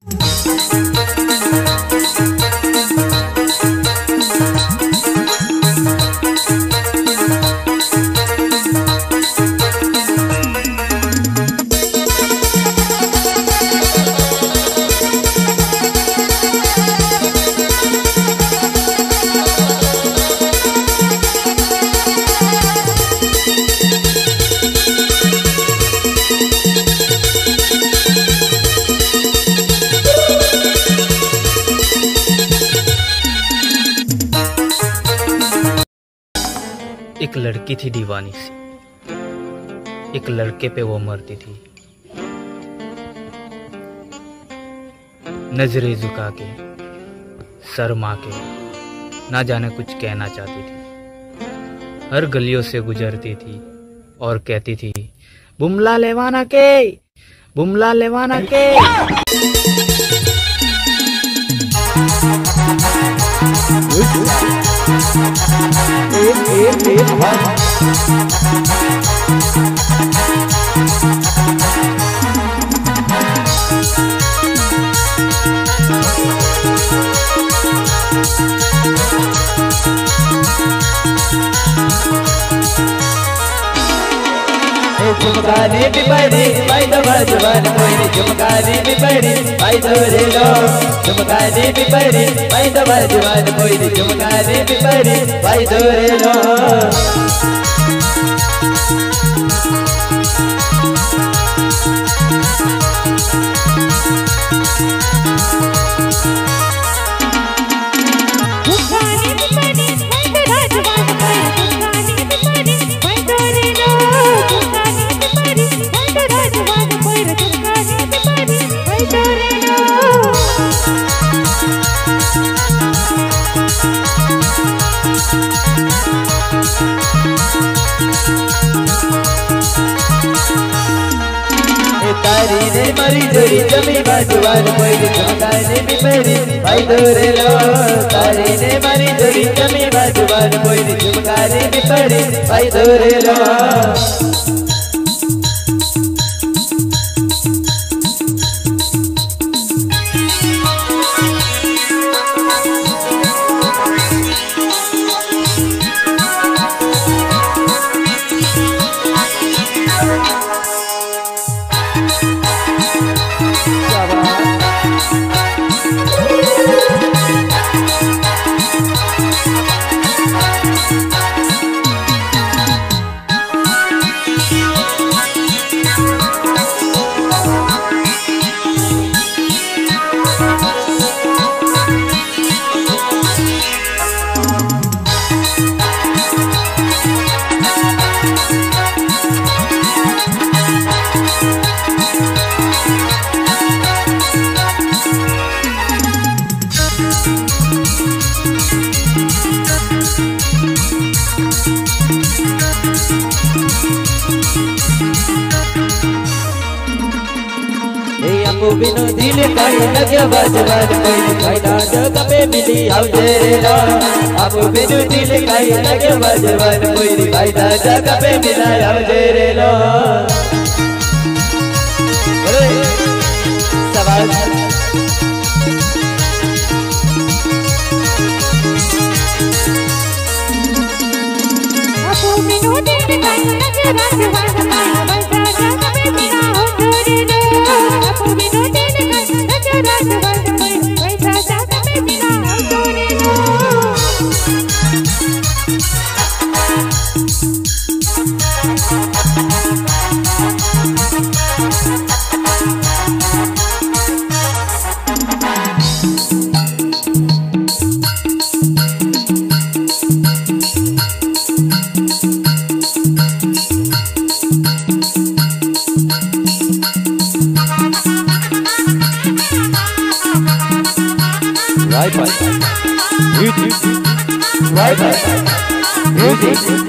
एक लड़की थी दीवानी सी, एक लड़के पे वो मरती थी। नजरें झुका के, शर्मा के, ना जाने कुछ कहना चाहती थी। हर गलियों से गुजरती थी और कहती थी, बुमला लेवाना के, बुमला लेवाना के। झुमकाने भी पड़ी भाई तो जवान कोई झुमकाने भी पड़ी भाई तो रे लो झुमकाने भी पड़ी भाई तो जवान कोई झुमकाने भी पड़ी भाई तो रे लो। तारी ने मरी जोरी जमी बाजुआन कोई झुमकाने भी पड़ी भाई दोरे लो। तारी ने मरी जोरी जमी बाजुआन कोई झुमकाने भी पड़ी भाई दोरे लो। आपको बिनु दिल कहीं लगे बजवान कोई फायदा जगह पे मिली आओ तेरे लो। आपको बिनु दिल कहीं लगे बजवान कोई फायदा जगह पे मिला आओ तेरे लो। सवाल आपको बिनु दिल कहीं लगे बजवान music.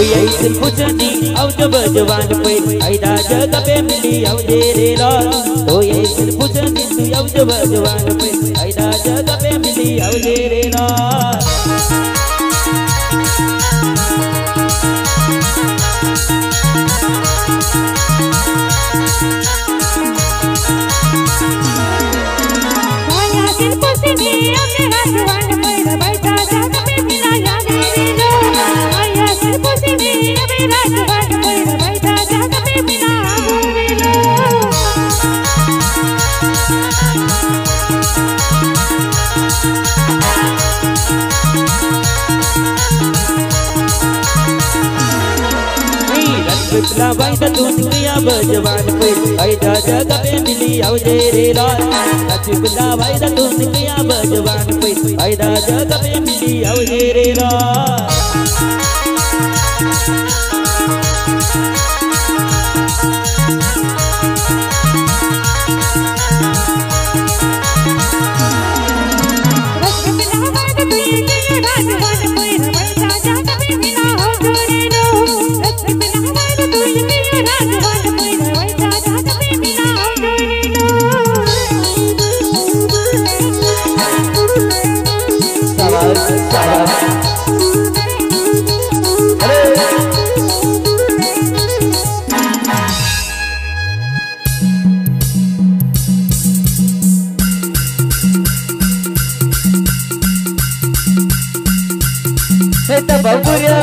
ऐसे पुछनी आउ जब जवान पे आइदा जगह पे मिली आउ तेरे लाल तो ऐसे पुछनी तू आउ जब जवान पे आइदा जगह पे मिली आउ तेरे लाल पिछला भाई तो दुनिया बजवान पे आइदा जगह पे मिली आउ तेरे लाल पिछला भाई तो दुनिया बजवान पे आइदा जगह पे मिली आउ तेरे लाल Baburia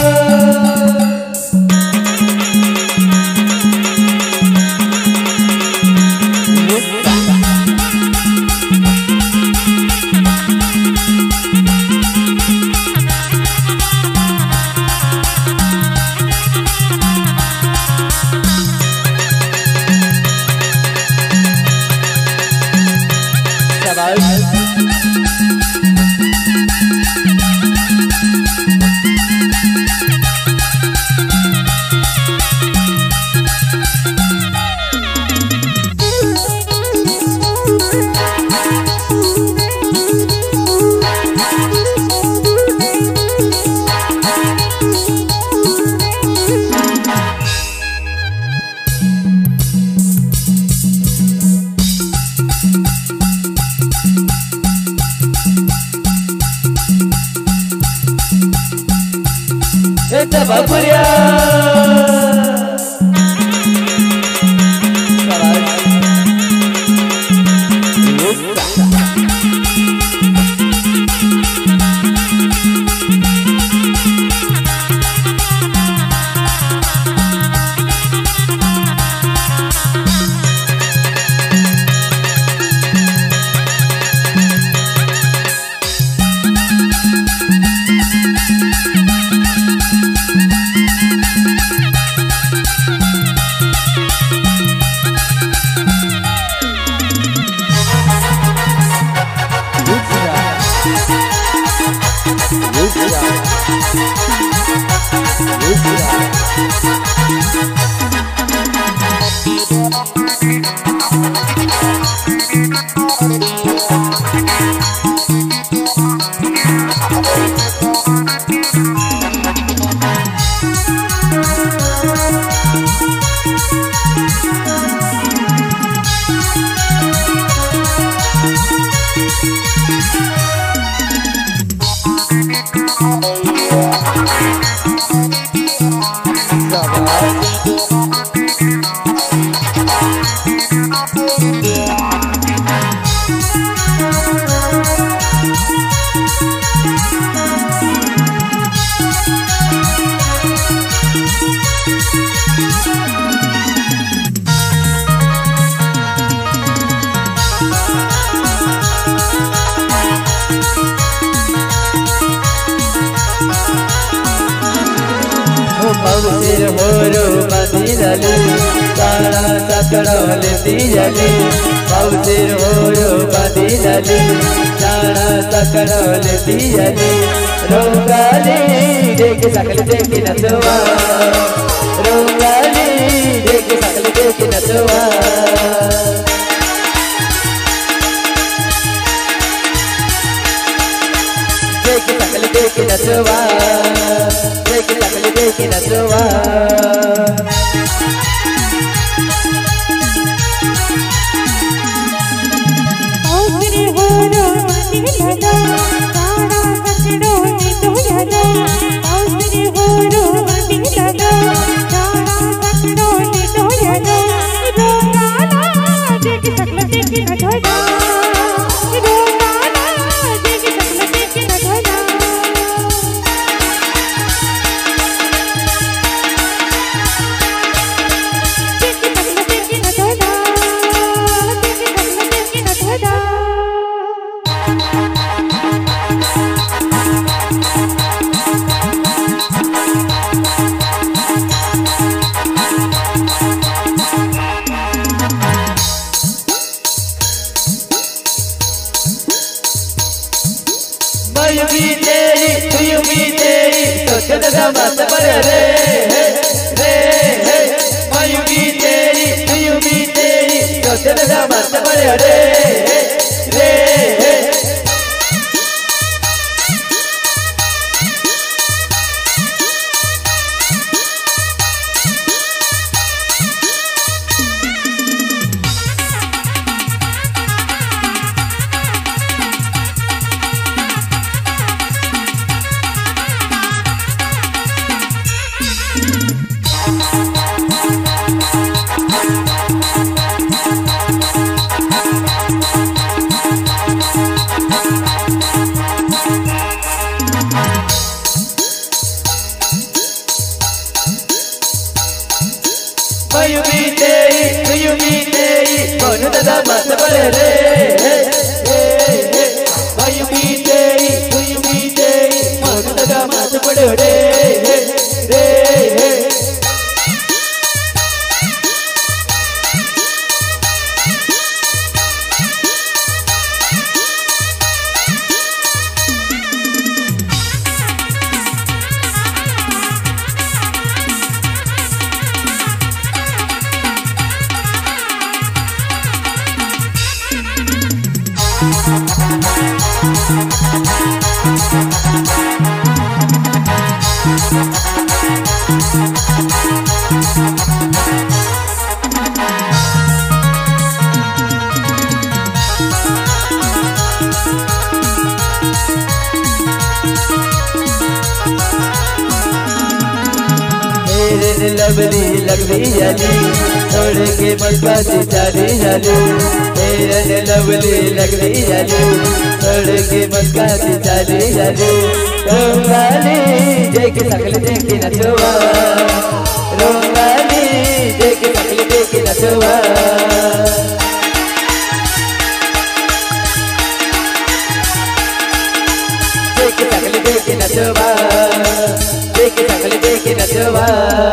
मौसिर मोरो बदिलली तारा सकड़ोल दियली मौसिर मोरो बदिलली तारा सकड़ोल दियली रोगाली देख सकल देख नसवा रोगाली देख सकल देख नसवा देख सकल देख नसवा देख सकल देख नसवा मत पर रे रे रे मायूगी तेरी सोचने मत पर रे रे मायूगी तेरी कौन दादा मत पर रे मायूगी तेरी कौन दादा मत पर रे रे लवली लगवी जाली छोड़ के मस्काती चाली जालू तेरे लवली लगवी जालू छोड़ के मस्काती चाली जालू रोंगाली जय के सकल देखे नचवा रोंगाली जय के सकल देखे नचवा जय के सकल देखे नचवा देखे सकल देखे नचवा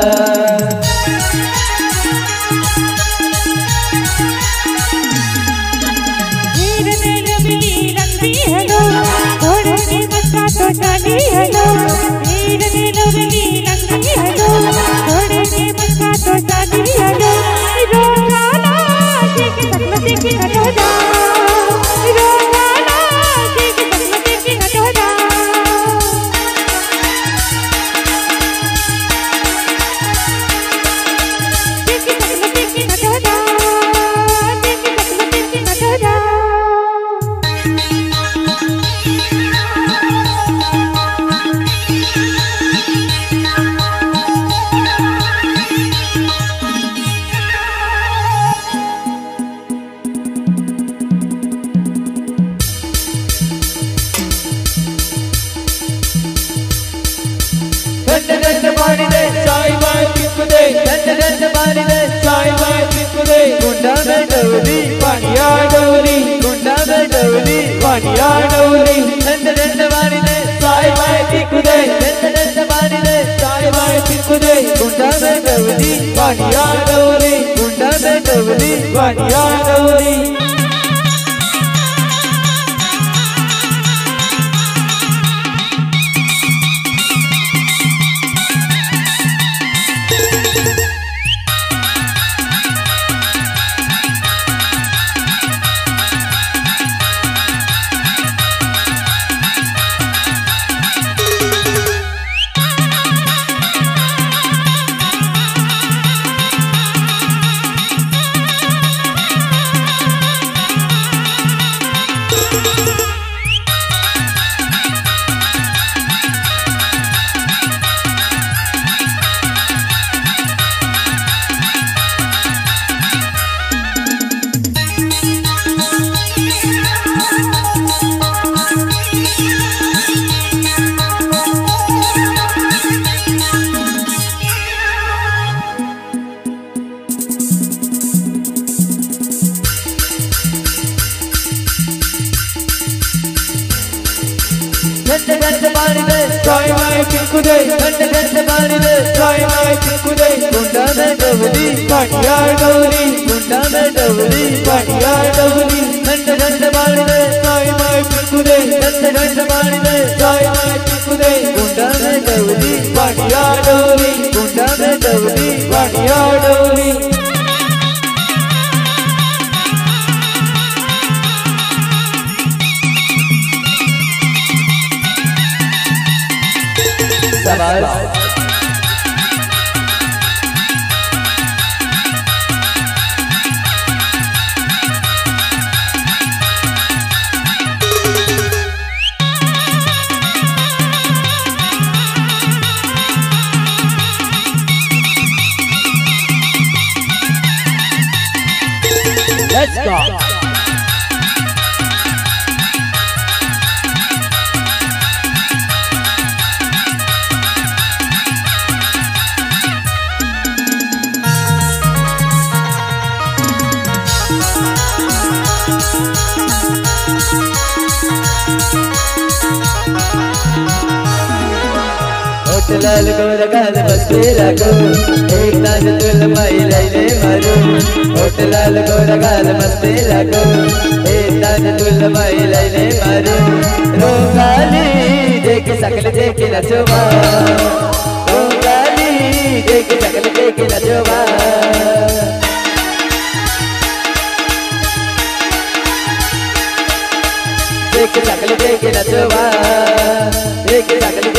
हेलो थोड़े में मस्का तो चाली हेलो हीरने लवली लगती हेलो थोड़े में मस्का तो चाली हेलो रोजाना देखे सकल देखे हटो जा रोजाना देखे सकल देखे हटो जा देखे सकल देखे हटो जा देखे सकल देखे हटो जा पानी दे चाय वाय पिक दे डंड पानी दे चाय वाय पिक दे गुंडा में डवली पानिया डवली गुंडा में डवली पानिया डवली डंड पानी दे चाय वाय पिक दे डंड पानी दे चाय वाय पिक दे गुंडा में डवली पानिया डवली गुंडा में डवली पानिया डवली डंड पानी दे चाय वाय पिक दे डंड पानी दे चाय वाय पिक दे गुंडा में डवली पानिया डवली गुंडा में डवली पानिया डवली डंड पानी दे चाय वाय पिक दे डंड पानी दे चाय वाय पिक दे गुंडा में डवली पानिया शाबाश Let's go. लाल गोर गाल बस्ते रखो एक नाच तुल माई लैले मारू होट लाल गोर गाल बस्ते रखो एक नाच तुल माई लैले मारू रोगाली देख सकल देख नचोबा रोगाली देख सकल देख नचोबा देख सकल देख नचोबा देख सकल